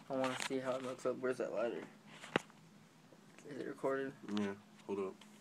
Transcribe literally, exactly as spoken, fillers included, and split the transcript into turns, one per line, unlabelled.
I want to see how it looks up. Where's that lighter? Is it recorded?
Yeah, hold up.